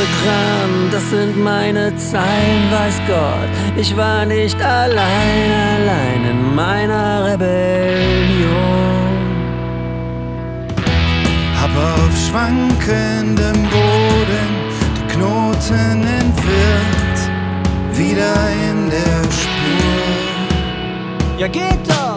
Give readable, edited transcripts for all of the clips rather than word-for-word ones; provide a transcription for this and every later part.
begraben, das sind meine Zeilen, weiß Gott. Ich war nicht allein in meiner Rebellion. Hab auf schwankendem Boden die Knoten entwirrt, wieder in der Spur. Ja, geht doch!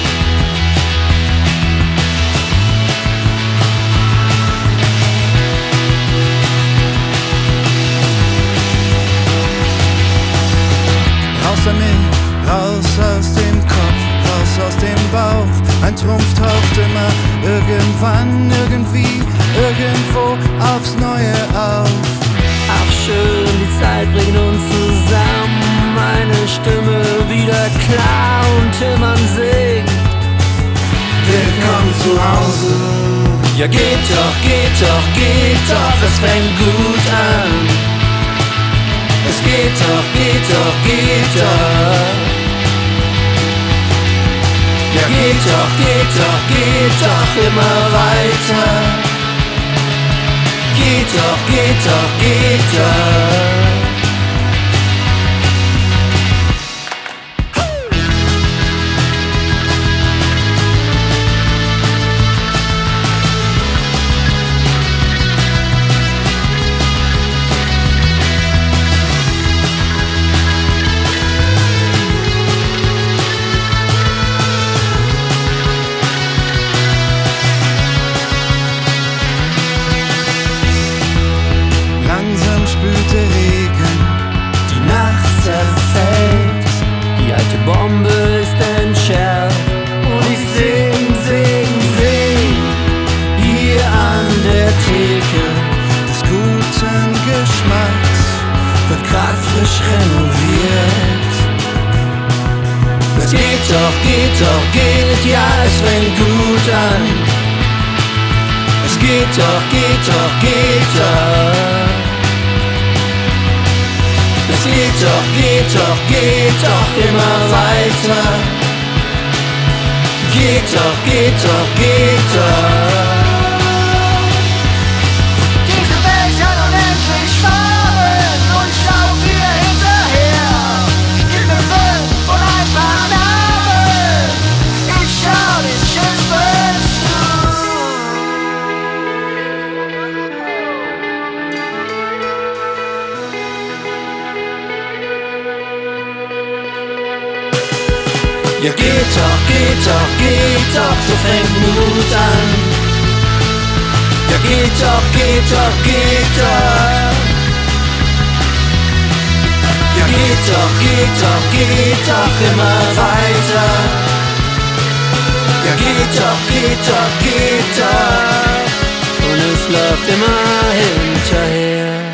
Raus damit, raus aus dem Kopf, raus aus dem Bauch. Ein Trumpf taucht immer irgendwann, irgendwie, irgendwo aufs Neue auf. Ach schön, die Zeit bringt uns zusammen. Meine Stimme wieder klar und Tillmann singt Willkommen zu Hause. Ja, geht doch, geht doch, geht doch, es fängt gut an. Es geht doch, geht doch, geht doch. Ja, geht doch immer weiter. Geht doch, geht doch, geht doch. Spülte Regen, die Nacht zerfällt. Die alte Bombe ist entschärft und ich sing hier an der Theke des guten Geschmacks wird grad frisch renoviert. Es geht doch, ja, es fängt gut an. Es geht doch, geht doch. Es geht doch immer weiter. Geht doch, geht doch. Diese Welt hat unendlich Farben und ich lauf ihr hinterher. Gib mir 5 und ein paar Namen. Ich schau den Schiffen zu. Ja, geht doch, so fängt Mut an. Ja, geht doch, geht doch. Ja, geht doch immer weiter. Ja, geht doch. Und es läuft immer hinterher.